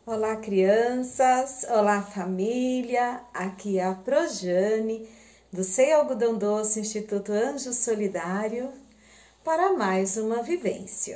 Olá, crianças! Olá, família! Aqui é a Projane, do Sei Algodão Doce Instituto Anjo Solidário, para mais uma vivência.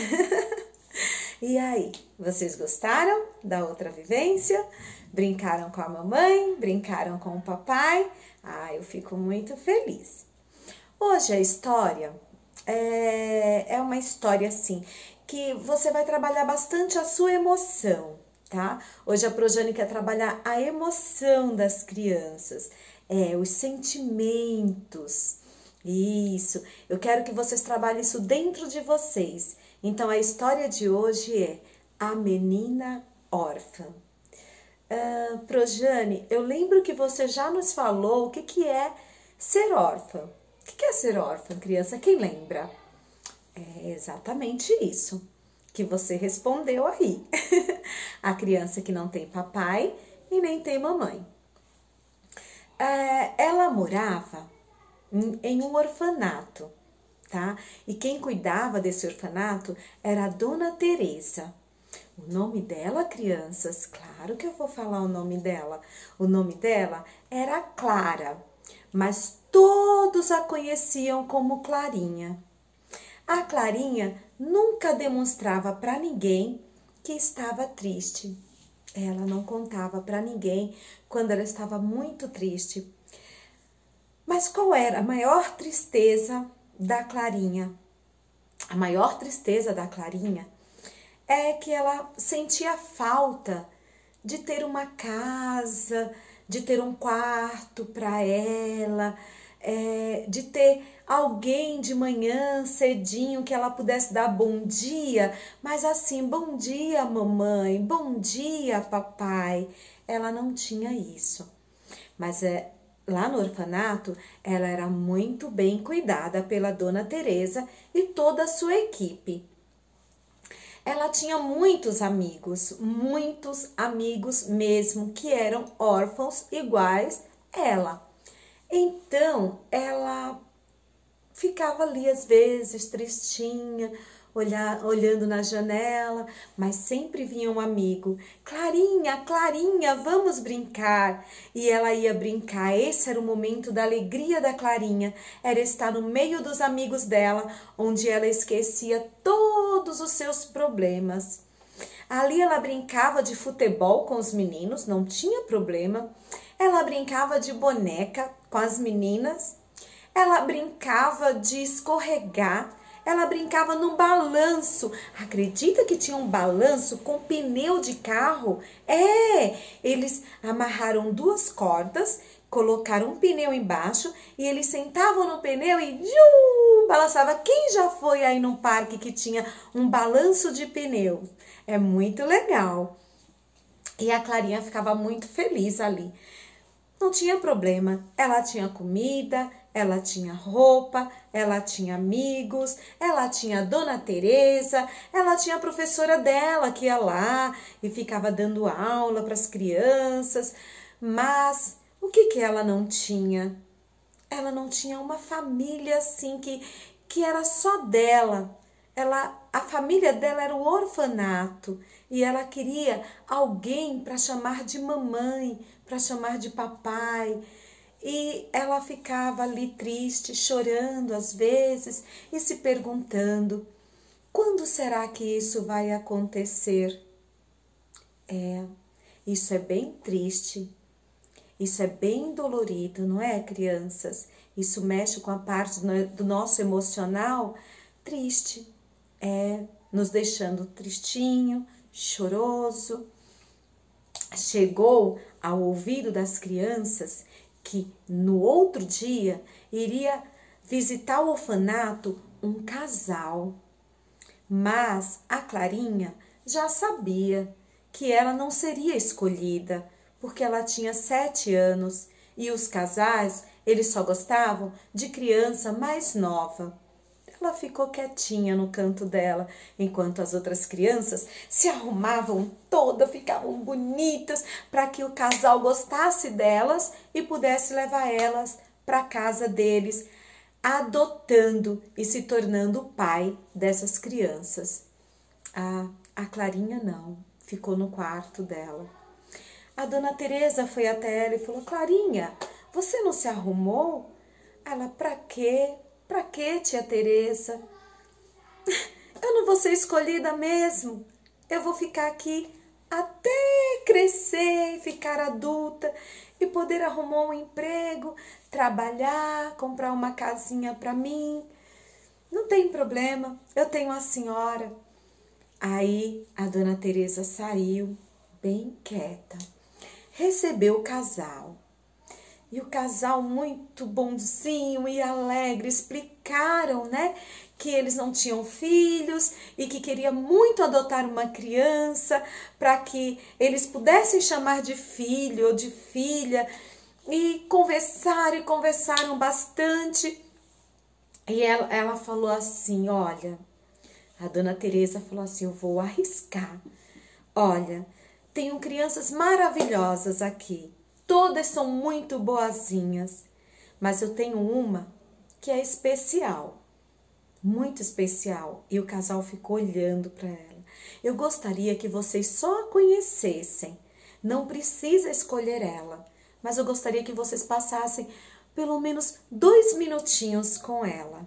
E aí, vocês gostaram da outra vivência? Brincaram com a mamãe? Brincaram com o papai? Ah, eu fico muito feliz. Hoje a história é uma história assim, que você vai trabalhar bastante a sua emoção, tá? Hoje a Projane quer trabalhar a emoção das crianças, os sentimentos. Isso, eu quero que vocês trabalhem isso dentro de vocês. Então a história de hoje é A Menina Órfã. Projane, eu lembro que você já nos falou o que é ser órfã. O que é ser órfã, criança? Quem lembra? É exatamente isso que você respondeu aí. A criança que não tem papai e nem tem mamãe. Ela morava em um orfanato, tá? E quem cuidava desse orfanato era a Dona Teresa. O nome dela, crianças, claro que eu vou falar o nome dela. O nome dela era Clara, mas todos a conheciam como Clarinha. A Clarinha nunca demonstrava para ninguém que estava triste. Ela não contava para ninguém quando ela estava muito triste. Mas qual era a maior tristeza da Clarinha? A maior tristeza da Clarinha é que ela sentia falta de ter uma casa, de ter um quarto para ela, de ter alguém de manhã cedinho que ela pudesse dar bom dia, mas assim, bom dia mamãe, bom dia papai. Ela não tinha isso, mas lá no orfanato ela era muito bem cuidada pela Dona Teresa e toda a sua equipe. Ela tinha muitos amigos mesmo, que eram órfãos iguais ela. Então, ela ficava ali às vezes tristinha, olhando na janela, mas sempre vinha um amigo. Clarinha, Clarinha, vamos brincar. E ela ia brincar. Esse era o momento da alegria da Clarinha. Era estar no meio dos amigos dela, onde ela esquecia todos os seus problemas. Ali ela brincava de futebol com os meninos, não tinha problema. Ela brincava de boneca com as meninas. Ela brincava de escorregar. Ela brincava no balanço. Acredita que tinha um balanço com pneu de carro? Eles amarraram duas cordas, colocaram um pneu embaixo e eles sentavam no pneu e balançava. Quem já foi aí num parque que tinha um balanço de pneu? É muito legal. E a Clarinha ficava muito feliz ali. Não tinha problema, ela tinha comida, ela tinha roupa, ela tinha amigos, ela tinha a Dona Teresa, ela tinha a professora dela que ia lá e ficava dando aula para as crianças. Mas o que ela não tinha? Ela não tinha uma família assim que era só dela. A família dela era o orfanato e ela queria alguém para chamar de mamãe, para chamar de papai. E ela ficava ali triste, chorando às vezes e se perguntando: quando será que isso vai acontecer? Isso é bem triste, isso é bem dolorido, não é, crianças? Isso mexe com a parte do nosso emocional triste, nos deixando tristinho, choroso. Chegou ao ouvido das crianças que no outro dia iria visitar o orfanato um casal. Mas a Clarinha já sabia que ela não seria escolhida, porque ela tinha 7 anos e os casais, eles só gostavam de criança mais nova. Ela ficou quietinha no canto dela, enquanto as outras crianças se arrumavam todas, ficavam bonitas, para que o casal gostasse delas e pudesse levar elas para a casa deles, adotando e se tornando o pai dessas crianças. A Clarinha não. ficou no quarto dela. A dona Teresa foi até ela e falou: Clarinha, você não se arrumou? Ela: pra quê? Pra quê, tia Teresa? Eu não vou ser escolhida mesmo. Eu vou ficar aqui até crescer e ficar adulta e poder arrumar um emprego, trabalhar, comprar uma casinha para mim. Não tem problema, eu tenho a senhora. Aí a dona Teresa saiu bem quieta, recebeu o casal. E o casal, muito bonzinho e alegre, explicaram, né, que eles não tinham filhos e que queria muito adotar uma criança para que eles pudessem chamar de filho ou de filha. E conversaram bastante. E ela falou assim: olha, a dona Teresa falou assim: eu vou arriscar. Olha, tenho crianças maravilhosas aqui. Todas são muito boazinhas, mas eu tenho uma que é especial, muito especial. E o casal ficou olhando para ela. Eu gostaria que vocês só a conhecessem. Não precisa escolher ela, mas eu gostaria que vocês passassem pelo menos 2 minutinhos com ela.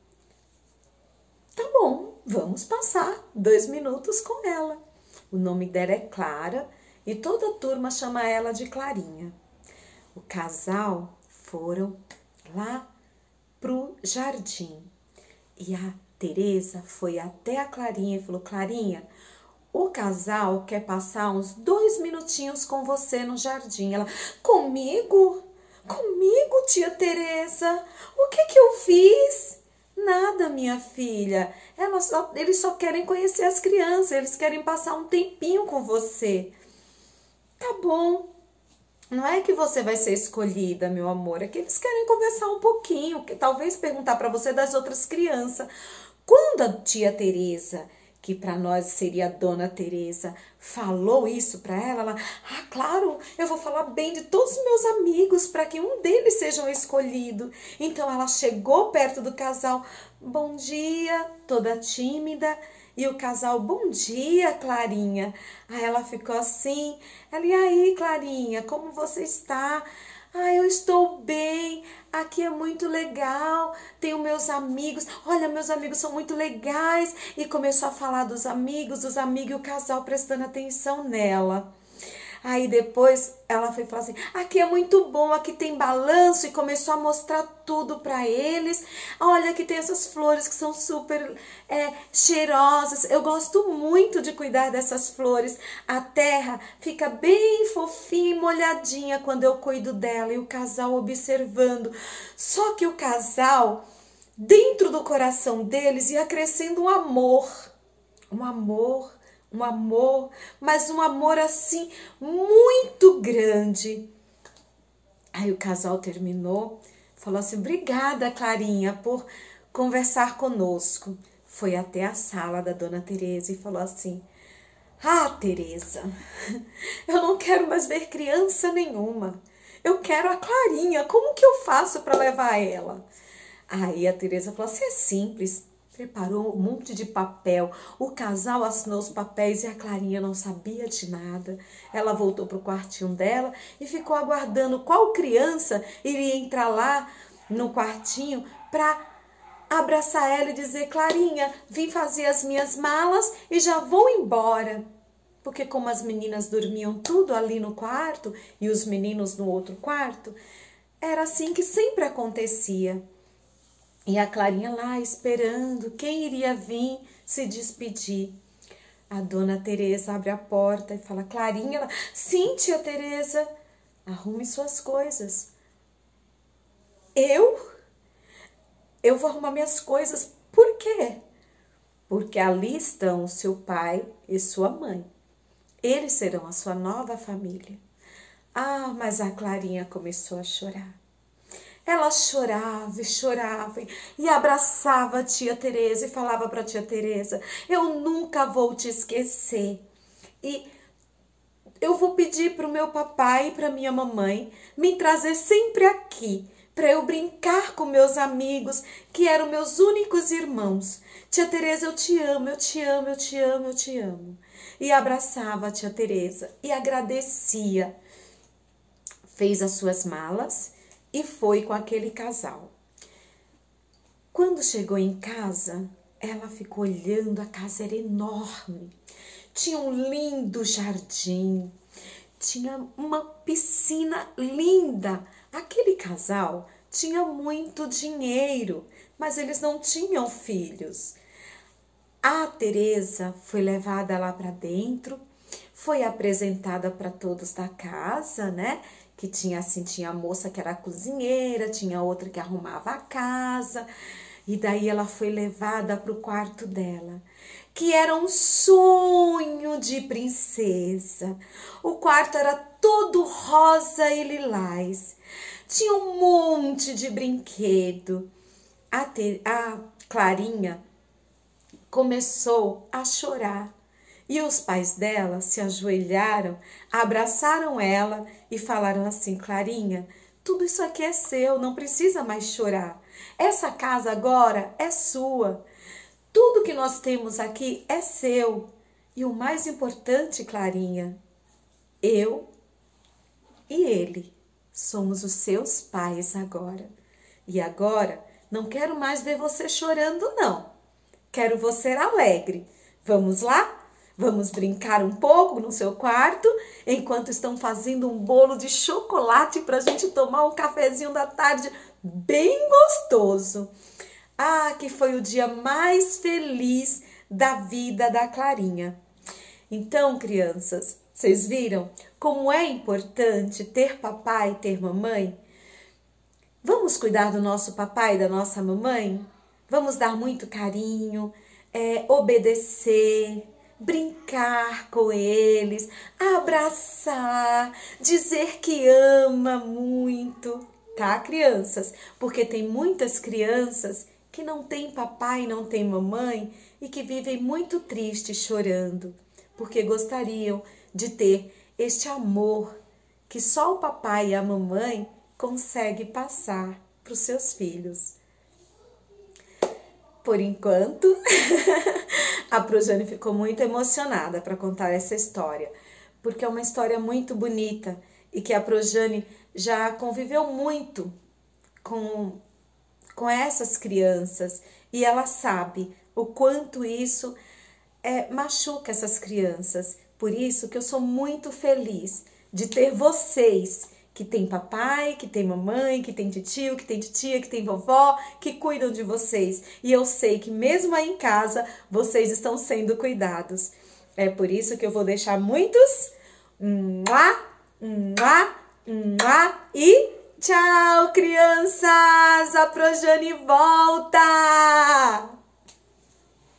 Tá bom, vamos passar 2 minutos com ela. O nome dela é Clara e toda a turma chama ela de Clarinha. O casal foram lá pro jardim e a Teresa foi até a Clarinha e falou: Clarinha, o casal quer passar uns 2 minutinhos com você no jardim. Ela: comigo? Comigo, tia Teresa? O que eu fiz? Nada, minha filha. Eles só querem conhecer as crianças, eles querem passar um tempinho com você. Tá bom. Não é que você vai ser escolhida, meu amor, é que eles querem conversar um pouquinho, talvez perguntar para você das outras crianças. Quando a tia Teresa, que para nós seria a dona Teresa, falou isso para ela, claro, eu vou falar bem de todos os meus amigos para que um deles seja escolhido. Então ela chegou perto do casal: bom dia, toda tímida. E o casal: bom dia, Clarinha. Aí ela ficou assim: e aí, Clarinha, como você está? Eu estou bem, aqui é muito legal, tenho meus amigos, olha, meus amigos são muito legais. E começou a falar dos amigos e o casal prestando atenção nela. Aí depois ela foi falar assim: aqui é muito bom, aqui tem balanço, e começou a mostrar tudo para eles. Olha, aqui tem essas flores que são super cheirosas, eu gosto muito de cuidar dessas flores. A terra fica bem fofinha e molhadinha quando eu cuido dela. E o casal observando. Só que o casal, dentro do coração deles, ia crescendo um amor, mas um amor assim muito grande. Aí o casal terminou, falou assim: obrigada, Clarinha, por conversar conosco. Foi até a sala da dona Teresa e falou assim: Teresa, eu não quero mais ver criança nenhuma. Eu quero a Clarinha, como que eu faço para levar ela? Aí a Teresa falou assim: é simples. Preparou um monte de papel, o casal assinou os papéis e a Clarinha não sabia de nada. Ela voltou para o quartinho dela e ficou aguardando qual criança iria entrar lá no quartinho para abraçar ela e dizer: Clarinha, vim fazer as minhas malas e já vou embora. Porque como as meninas dormiam tudo ali no quarto e os meninos no outro quarto, era assim que sempre acontecia. E a Clarinha lá esperando quem iria vir se despedir. A dona Teresa abre a porta e fala: Clarinha, ela: sim, tia Teresa, arrume suas coisas. Eu vou arrumar minhas coisas. Por quê? Porque ali estão seu pai e sua mãe. Eles serão a sua nova família. Mas a Clarinha começou a chorar. Ela chorava e chorava e abraçava a tia Teresa e falava para a tia Teresa: eu nunca vou te esquecer. E eu vou pedir para o meu papai e para minha mamãe me trazer sempre aqui, para eu brincar com meus amigos, que eram meus únicos irmãos. Tia Teresa, eu te amo, eu te amo, eu te amo, eu te amo. e abraçava a tia Teresa e agradecia. Fez as suas malas e foi com aquele casal. Quando chegou em casa, ela ficou olhando, a casa era enorme. Tinha um lindo jardim, tinha uma piscina linda. Aquele casal tinha muito dinheiro, mas eles não tinham filhos. A Teresa foi levada lá para dentro, foi apresentada para todos da casa, né? Que tinha assim, tinha a moça que era a cozinheira, tinha outra que arrumava a casa, e daí ela foi levada para o quarto dela, que era um sonho de princesa. O quarto era todo rosa e lilás, tinha um monte de brinquedo. A Clarinha começou a chorar. E os pais dela se ajoelharam, abraçaram ela e falaram assim: Clarinha, tudo isso aqui é seu, não precisa mais chorar. Essa casa agora é sua. Tudo que nós temos aqui é seu. E o mais importante, Clarinha, eu e ele somos os seus pais agora. E agora não quero mais ver você chorando, não. Quero você alegre. Vamos lá? Vamos brincar um pouco no seu quarto, enquanto estão fazendo um bolo de chocolate para a gente tomar um cafezinho da tarde bem gostoso. Ah, que foi o dia mais feliz da vida da Clarinha. Então, crianças, vocês viram como é importante ter papai e ter mamãe? Vamos cuidar do nosso papai e da nossa mamãe? Vamos dar muito carinho, obedecer, brincar com eles, abraçar, dizer que ama muito, tá, crianças? Porque tem muitas crianças que não têm papai, não têm mamãe e que vivem muito tristes, chorando, porque gostariam de ter este amor que só o papai e a mamãe conseguem passar para os seus filhos. Por enquanto, a Projane ficou muito emocionada para contar essa história, porque é uma história muito bonita e que a Projane já conviveu muito com essas crianças e ela sabe o quanto isso machuca essas crianças. Por isso que eu sou muito feliz de ter vocês que tem papai, que tem mamãe, que tem tio, que tem titia, que tem vovó, que cuidam de vocês. E eu sei que mesmo aí em casa, vocês estão sendo cuidados. É por isso que eu vou deixar muitos e tchau, crianças! A Projane volta!